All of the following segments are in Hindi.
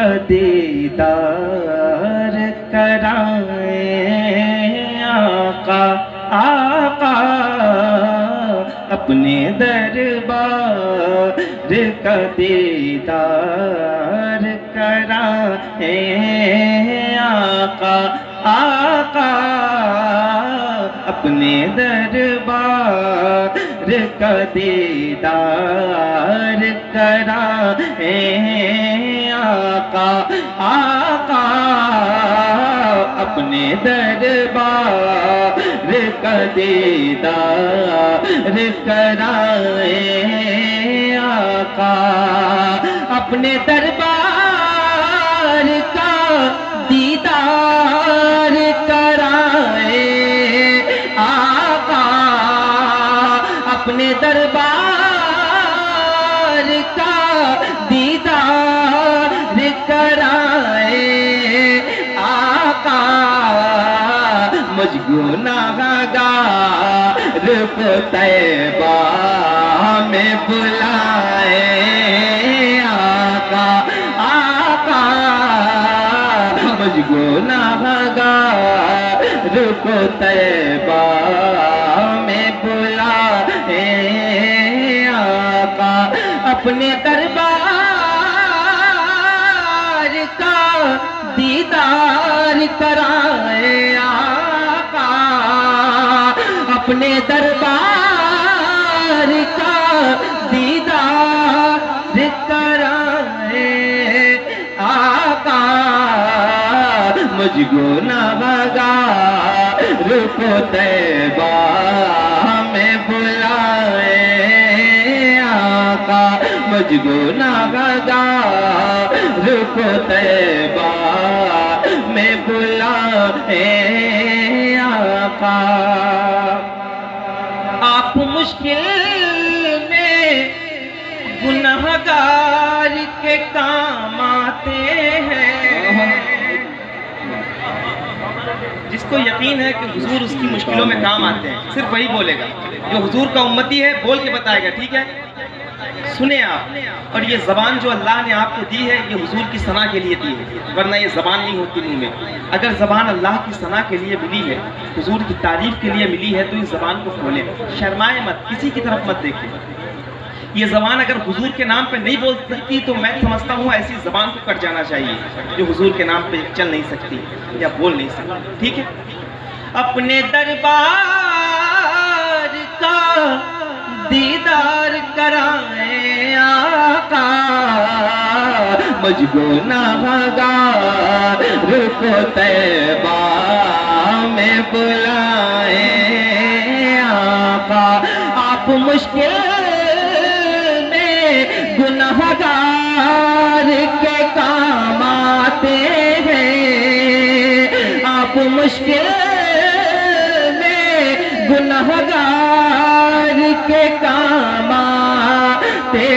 दीदार कराएं आका आका, अपने दरबार का दीदार कराएं आका आका, अपने दरबार का दीदार कराएं आका आका, अपने दरबार का दीदार कराएं आका, अपने दरबार का दीदार कराएं आका, अपने दरबार का दीदार कराएं आका, मुझ गुनाहगार को तैबा में बुलाएं आका आका, मुझ गुनाहगार को तैबा में बुलाएं आका, अपने दरबार का दीदार कराएं आका, अपने दरबार का दीदार कराएं आका, मुझ गुनाहगार को तैबा में बुलाएं आका, मुझ गुनाहगार को तैबा में बुलाएं आका। आप मुश्किल में गुनाहगार के काम आते हैं, जिसको यकीन है कि हुजूर उसकी मुश्किलों में काम आते हैं, सिर्फ वही बोलेगा। जो हुजूर का उम्मती है बोल के बताएगा, ठीक है? सुने आप। और ये ज़बान जो अल्लाह ने आपको दी है, ये हुजूर की सना के लिए दी है, वरना ये ज़बान नहीं होती मुंह में। अगर ज़बान अल्लाह की सना के लिए मिली है, हुजूर की तारीफ के लिए मिली है, तो इस ज़बान को खोलें, शर्माए मत, किसी की तरफ मत देखें। ये ज़बान अगर हुजूर के नाम पे नहीं बोल सकती तो मैं समझता हूँ ऐसी ज़बान को कट जाना चाहिए जो हुजूर के नाम पे चल नहीं सकती या बोल नहीं सकती, ठीक है? अपने दरबार का दीदार कराएं आका, मुझ गुनाहगार को तैबा में बुलाएं आका, आप मुश्किल गुनाहगार के काम आते हैं, आप मुश्किल में गुनाहगार के काम आते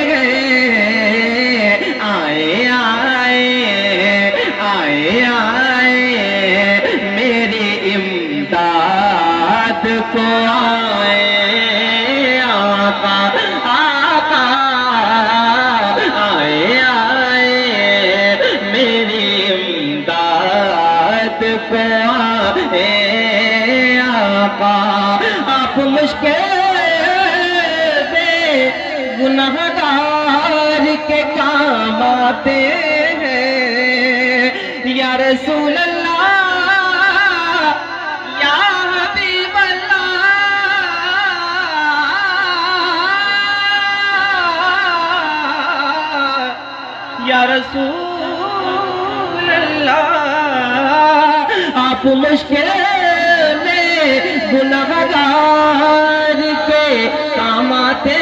हैं। आए आए आए आए मेरी इमदाद को आए आका आका, आए आए मेरी इमदाद को आए आका, आप मुश्किल में गुनाहगार के काम आते हैं। या रसूल अल्लाह या हबीब अल्लाह या रसूल अल्लाह, आप मुश्किल में गुनाहगार के काम आते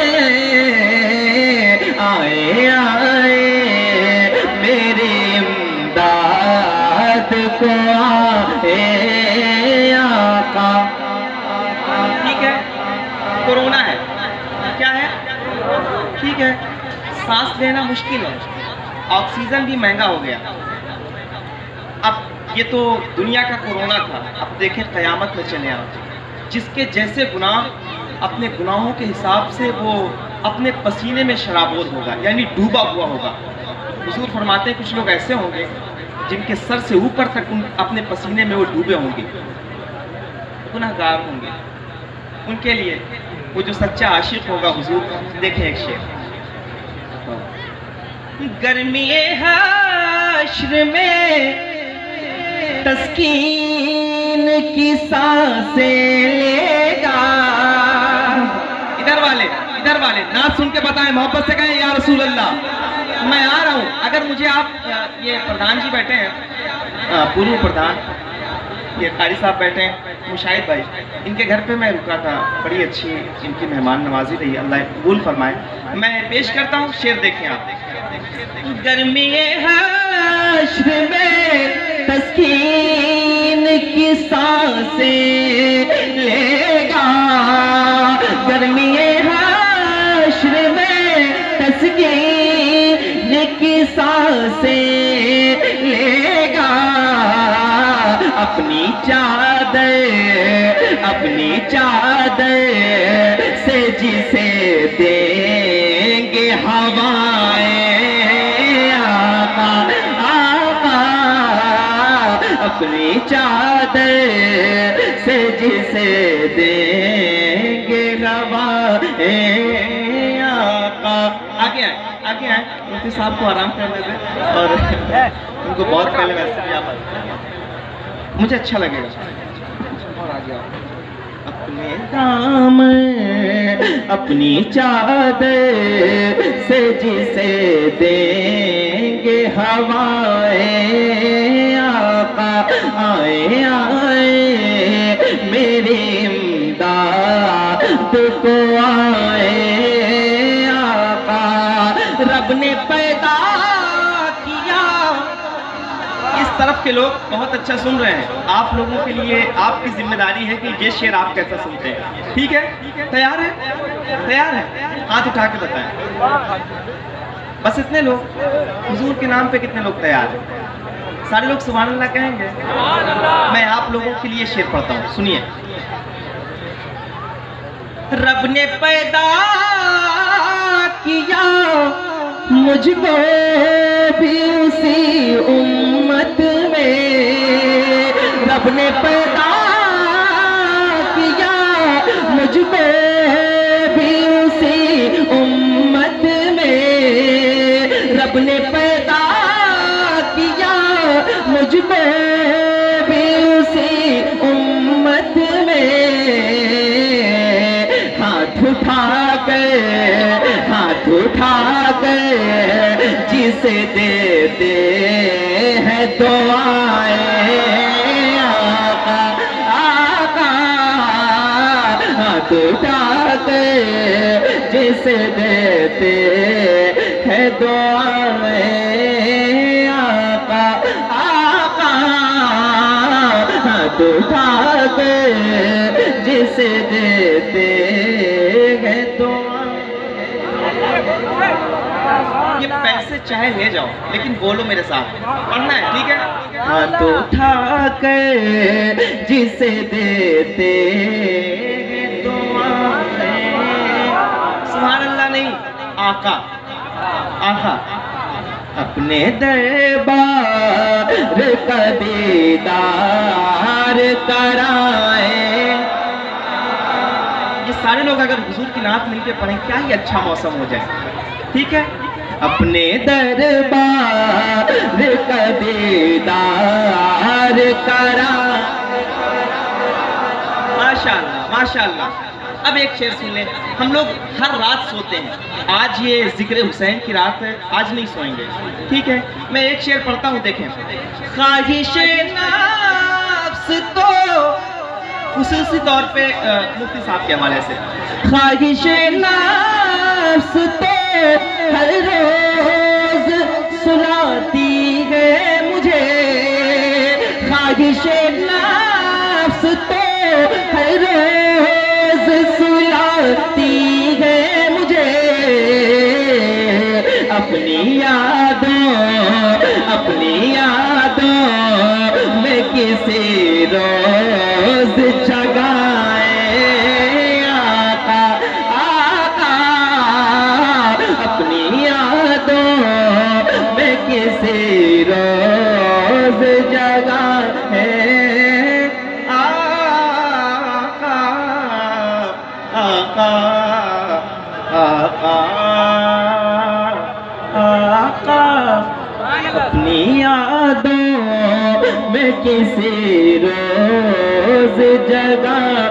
आए आए मेरी इमदाद को आए आका। ठीक है, कोरोना है, क्या है? ठीक है, सांस लेना मुश्किल है, ऑक्सीजन भी महंगा हो गया। अब ये तो दुनिया का कोरोना था, अब देखें क़यामत में चले आओ। जिसके जैसे गुनाह, अपने गुनाहों के हिसाब से वो अपने पसीने में शराबोर होगा, यानी डूबा हुआ होगा। हुजूर फरमाते हैं कुछ लोग ऐसे होंगे जिनके सर से ऊपर तक अपने पसीने में वो डूबे होंगे, गुनहगार होंगे। उनके लिए वो जो सच्चा आशिक होगा हुजूर, देखें एक शेर। गर्मी हश्र में तस्कीन की सांसें लेगा। इधर वाले ना सुन के बताएं, मोहब्बत से कहें या रसूल अल्लाह, मैं आ रहा हूँ। अगर मुझे आप, ये प्रधान जी बैठे हैं, पूर्व प्रधान, ये कारी साहब बैठे हैं, मुशाहिद भाई, इनके घर पे मैं रुका था, बड़ी अच्छी इनकी मेहमान नवाजी रही, अल्लाह कबूल फरमाए। मैं पेश करता हूँ शेर, देखें आप। गर्मी हश्र में तस्कीन की सांसें लेगा, गर्मी हश्र में तस्कीन की सांसें लेगा। अपनी चादर से जिसे देंगे हवाएं, आका अपनी चादर से जिसे देंगे हवाएं, आका। आगे आए मुफ्ती साहब को आराम करने दें, और उनको बहुत पहले वैसे भी आप, मुझे अच्छा लगेगा। और आगे आओ। अपने दाम अपनी चादर से जिसे देंगे हवाएं, आका आए मेरी इमदाद को आए, आका रब ने पैदा किया। इस तरफ के लोग बहुत अच्छा सुन रहे हैं, आप लोगों के लिए आपकी जिम्मेदारी है कि ये शेर आप कैसा सुनते हैं। ठीक है, तैयार है? हाथ उठा के बताएं। बस इतने लोग, हुजूर के नाम पे कितने लोग तैयार हैं? सारे लोग सुभान अल्लाह कहेंगे? मैं आप लोगों के लिए शेर पढ़ता हूँ, सुनिए। रब ने पैदा किया मुझको भी उसी उम्मत में, रब ने पैदा किया मुझको भी उसी उम्मत में, रब ने पैदा किया मुझको भी उसी उम्मत में। हाथ उठा कर जिसे देते हैं दुआएं, आका आका हाथ उठा कर जिसे देते हैं दुआएं, आका आका हाथ उठा कर जिसे देते हैं दुआएं। ये पैसे चाहे ले जाओ, लेकिन बोलो मेरे साथ, पढ़ना है, ठीक है? हाथ उठा कर जिसे देते दुआएं, सुभान अल्लाह नहीं, आका आका अपने दरबार का दीदार कराए। ये सारे लोग अगर हुजूर की नात मिलके पढ़ें, क्या ही अच्छा मौसम हो जाए। ठीक है, अपने दरबार का दीदार करा। माशाअल्लाह माशाअल्लाह। अब एक शेर सुन लें। हम लोग हर रात सोते हैं, आज ये जिक्र हुसैन की रात है, आज नहीं सोएंगे, ठीक है? मैं एक शेर पढ़ता हूँ, देखें। ख्वाहिशे नफ्स तो खुसूसी तौर पे मुफ्ती साहब के हवाले से, ख्वाहिशे नफ्स तो हर रोज सुलाती है मुझे, ख्वाहिशे नफ्स तो हर रोज सुलाती है मुझे। अपनी यादों में किसी रोज जगाए, आका आका अपनी यादों में किसी रोज जगा